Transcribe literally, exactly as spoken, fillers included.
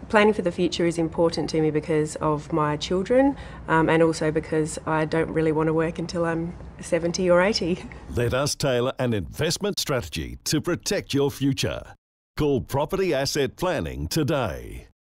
Planning for the future is important to me because of my children, um, and also because I don't really want to work until I'm seventy or eighty. Let us tailor an investment strategy to protect your future. Call Property Asset Planning today.